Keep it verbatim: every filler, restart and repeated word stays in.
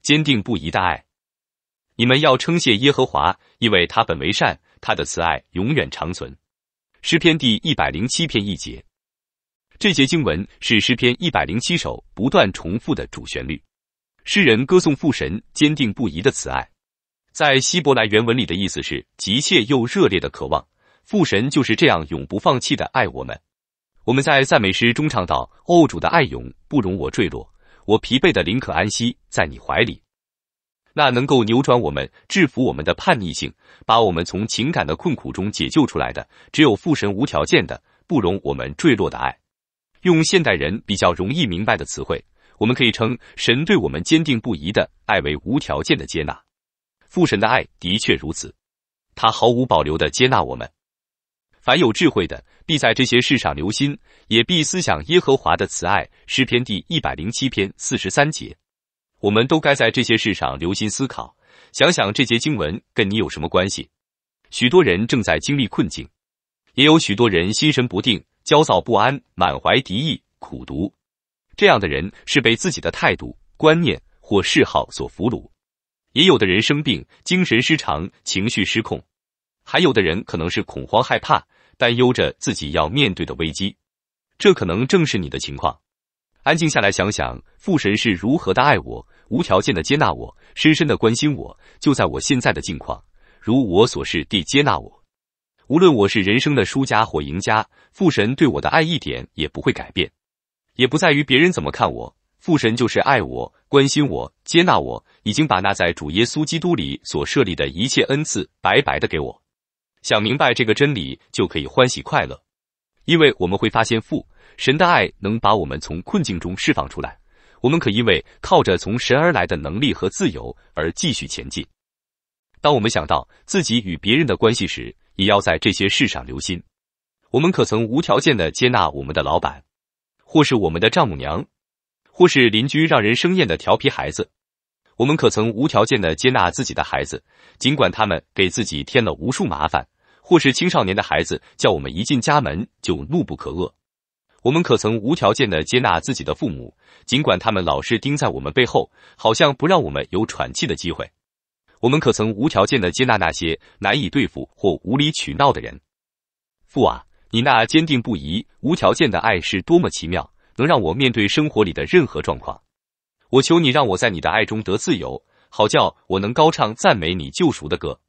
坚定不移的爱。你们要称谢耶和华，因为他本为善，他的慈爱永远长存。诗篇第一百零七篇一节。这节经文是诗篇一百零七首不断重复的主旋律。诗人歌颂父神坚定不移的慈爱。在希伯来原文里的意思是急切又热烈的渴望，父神就是这样永不放弃的爱我们。我们在赞美诗中唱到：哦，主的爱永不容我坠落，我疲惫的灵可安息在你怀里。那能够扭转我们、制服我们的叛逆性，把我们从情感的困苦中解救出来的，只有父神无条件的、不容我们坠落的爱。用现代人比较容易明白的词汇，我们可以称神对我们坚定不移的爱为无条件的接纳。父神的爱的确如此，他毫无保留地接纳我们。凡有智慧的，必在这些事上留心，也必思想耶和华的慈爱。诗篇第一百零七篇四十三节。我们都该在这些事上留心思考，想想这节经文跟你有什么关系。许多人正在经历困境，也有许多人心神不定、焦躁不安、满怀敌意、苦毒。这样的人是被自己的态度、观念或嗜好所俘虏。也有的人生病，精神失常，情绪失控。还有的人可能是恐慌害怕，担忧着自己要面对的危机。这可能正是你的情况。安静下来想想，父神是如何的爱我，无条件的接纳我，深深的关心我，就在我现在的境况，如我所是地接纳我。无论我是人生的输家或赢家，父神对我的爱一点也不会改变，也不在于别人怎么看我。父神就是爱我、关心我、接纳我，已经把那在主耶稣基督里所设立的一切恩赐白白的给我。想明白这个真理，就可以欢喜快乐，因为我们会发现父神的爱能把我们从困境中释放出来，我们可因为靠着从神而来的能力和自由而继续前进。当我们想到自己与别人的关系时，也要在这些事上留心。我们可曾无条件的接纳我们的老板，或是我们的丈母娘，或是邻居让人生厌的调皮孩子。我们可曾无条件的接纳自己的孩子，尽管他们给自己添了无数麻烦，或是青少年的孩子叫我们一进家门就怒不可遏。我们可曾无条件的接纳自己的父母，尽管他们老是盯在我们背后，好像不让我们有喘气的机会。我们可曾无条件的接纳那些难以对付或无理取闹的人。父啊，你那坚定不移、无条件的爱是多么奇妙，能让我面对生活里的任何状况。我求你让我在你的爱中得自由，好叫我能高唱赞美你救赎的歌。